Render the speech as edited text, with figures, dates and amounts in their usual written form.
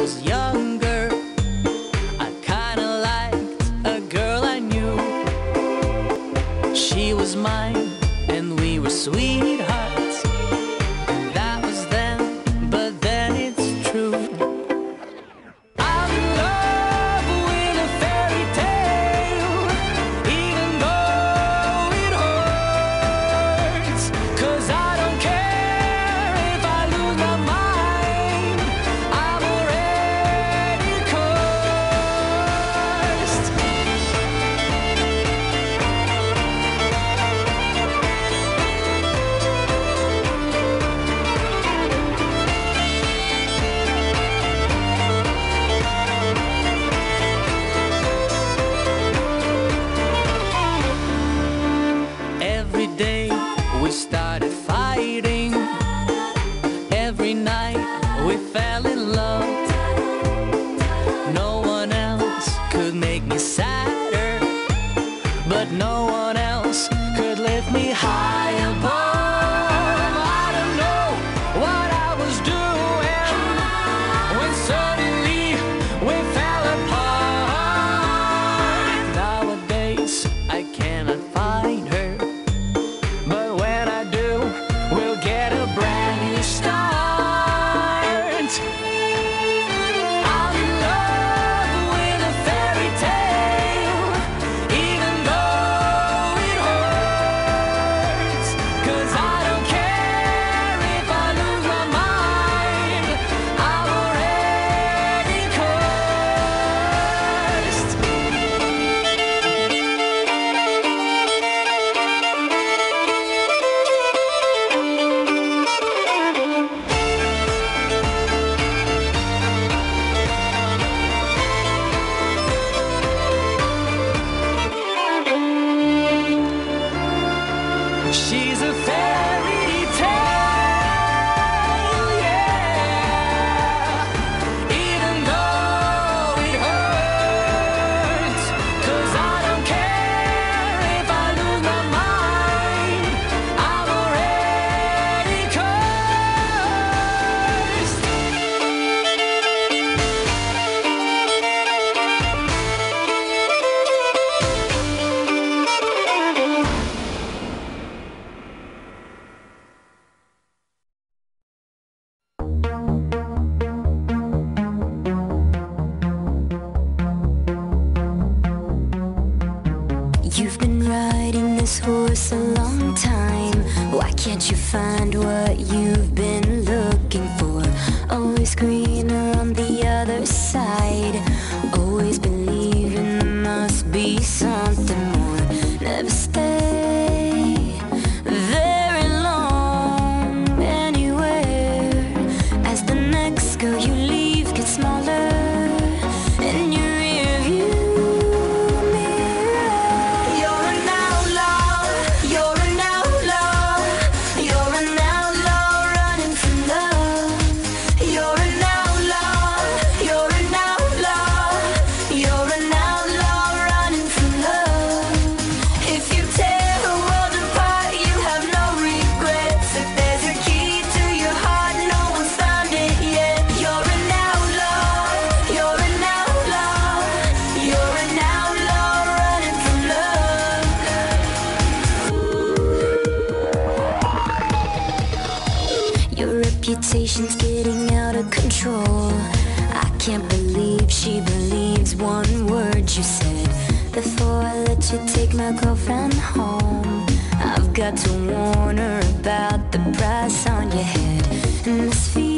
was younger, I kinda liked a girl I knew. She was mine and we were sweethearts. And that was then, but then it's true. I'm in love with a fairy tale, even though it hurts. 'Cause I don't care if I lose my mind, I'm already cursed. Every day we started fighting. Every night we fell in love. No one else could make me sadder, but no one else could lift me high above. I don't know what I was doing when suddenly we fell apart. Nowadays I cannot find her, but when I do, we'll get a brand new start. I'm in love with a fairy tale, even though it hurts. 'Cause I don't care if I lose my mind, I'm already cursed. She's a fairy tale, yeah, even though it hurts. 'Cause I don't care if I lose my mind, I'm already cursed. You've been riding this horse a long time. Why can't you find what you've been looking for? Always greener on the other side. Always believing there must be something more. Never stay very long anywhere, as the next girl you leave gets smaller in your rearview mirror. You're an outlaw, you're an outlaw, you're an outlaw running from love. You're an outlaw, you're an outlaw, you're an outlaw running from love. If you tear the world apart, you have no regrets. If there's a key to your heart, no one's found it yet. You're an outlaw, you're an outlaw, you're an outlaw running from love. Your reputation's getting out of control. I can't believe she believes one word you said. Before I let you take my girlfriend home, I've got to warn her about the price on your head. And this feeling